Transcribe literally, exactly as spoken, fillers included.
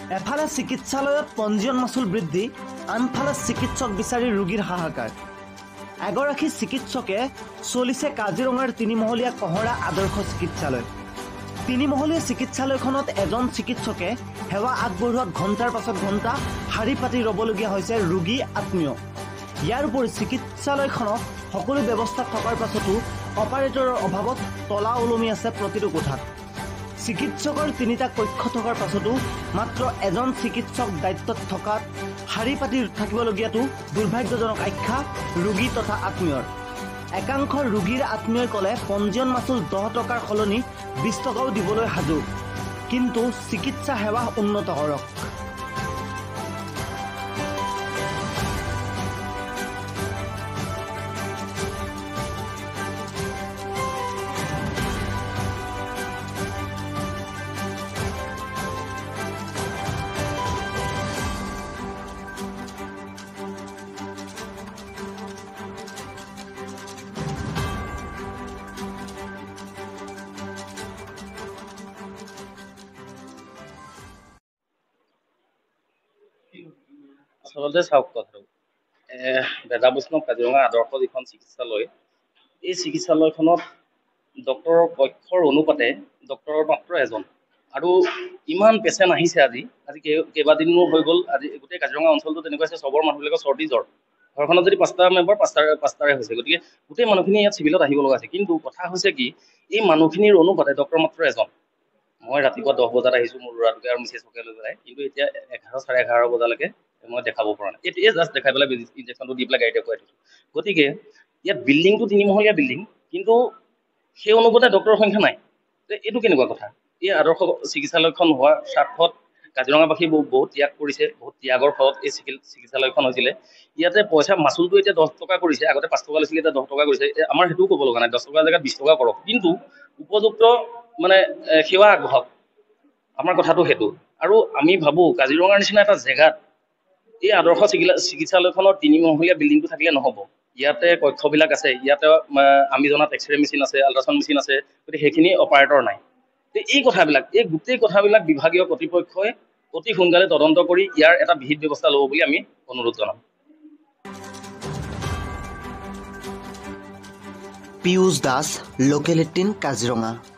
এফালে চিকিৎসালয়ত পঞ্জীয়ন মাচুল বৃদ্ধি, আনফালে চিকিৎসক বিচাৰি ৰোগীৰ হাহাকাৰ। এগৰাকী চিকিৎসকে চলিছে কাজিৰঙাৰ তিনিমহলীয়া কহৰা আদৰ্শ চিকিৎসালয়। তিনিমহলীয়া চিকিৎসালয়খনত এজন চিকিৎসকে সেৱা আগবঢ়োৱাত ঘণ্টাৰ পাছত ঘণ্টা শাৰী পাতি ৰ'বলগীয়া হৈছে ৰোগী আত্মীয়। ইয়াৰ উপৰি চিকিৎসালয়খনত সকলো ব্যৱস্থা থকাৰ পাছতো অপাৰেটৰৰ অভাৱত তলা ওলমি আছে প্ৰতিটো কোঠাত। চিকিৎসকৰ তিনিটা কক্ষ থকাৰ পাছতো মাত্ৰ এজন চিকিৎসক দায়িত্বত থকাত শাৰী পাতি থাকিবলগীয়াটো দুৰ্ভাগ্যজনক আখ্যা ৰোগী তথা আত্মীয়ৰ। একাংশ ৰোগীৰ আত্মীয়ই ক'লে পঞ্জীয়ন মাচুল দহ টকাৰ সলনি বিশ টকাও দিবলৈ সাজু, কিন্তু চিকিৎসা সেৱা উন্নত কৰক। আচলতে চাওক কথাটো বেজা বৈষ্ণৱ কাজিৰঙা আদৰ্শ যিখন চিকিৎসালয়, এই চিকিৎসালয়খনত ডক্টৰৰ কক্ষৰ অনুপাতে ডক্টৰৰ মাত্ৰ এজন, আৰু ইমান পেচেণ্ট আহিছে। আজি আজি কেইবাদিনো হৈ গ'ল। আজি গোটেই কাজিৰঙা অঞ্চলটো তেনেকুৱা আছে, চবৰ মানুহবিলাকৰ চৰ্দি জ্বৰ। ঘৰখনত যদি পাঁচটা মেম্বাৰ পাঁচটাৰে পাঁচটাৰে হৈছে, গতিকে গোটেই মানুহখিনি ইয়াত চিভিলত আহিব লগা আছে। কিন্তু কথা হৈছে কি, এই মানুহখিনিৰ অনুপাতে ডক্টৰ মাত্ৰ এজন। মই ৰাতিপুৱা দহ বজাত আহিছোঁ মোৰ ল'ৰাটোকে আৰু মিছেছকে লৈ পেলাই, কিন্তু এতিয়া এঘাৰ চাৰে এঘাৰ বজালৈকে মই দেখাব পৰা নাই। এতিয়া জাষ্ট দেখাই পেলাই ইনজেকশ্যনটো দি পেলাই গাড়ীতে খুৱাই থৈছোঁ। গতিকে ইয়াত বিল্ডিংটো তিনিমহলীয়া বিল্ডিং, কিন্তু সেই অনুপাতে ডক্টৰৰ সংখ্যা নাই। এইটো কেনেকুৱা কথা? এই আদৰ্শ চিকিৎসালয়খন হোৱাৰ স্বাৰ্থত কাজিৰঙাবাসী বহুত বহুত ত্যাগ কৰিছে, বহুত ত্যাগৰ ফলত এই চিকিৎসালয়খন হৈছিলে। ইয়াতে পইচা মাচুলটো এতিয়া দহ টকা কৰিছে, আগতে পাঁচ টকা লৈছিলে, এতিয়া দহ টকা কৰিছে। আমাৰ সেইটোও ক'ব লগা নাই, দহ টকাৰ জেগাত বিশ টকা কৰক, কিন্তু উপযুক্ত মানে সেৱা আগবঢ়াওক। আমাৰ কথাটো সেইটো। আৰু আমি ভাবোঁ কাজিৰঙাৰ নিচিনা এটা জেগাত এই আদৰ্শ চিকিৎসালয়খনৰ তিনিমহলীয়া বিল্ডিংটো থাকিলে নহ'ব। ইয়াতে কক্ষবিলাক আছে, ইয়াতে আমি জনাত এক্সৰে মেচিন আছে, আল্ট্ৰাচাউণ্ড মেচিন আছে, গতিকে সেইখিনি অপাৰেটৰ নাই। এই কথাবিলাক এই গোটেই কথাবিলাক বিভাগীয় কৰ্তৃপক্ষই অতি সোনকালে তদন্ত কৰি ইয়াৰ এটা বিহিত ব্যৱস্থা ল'ব বুলি আমি অনুৰোধ জনাম। Piyush Das, local eighteen Kaziranga.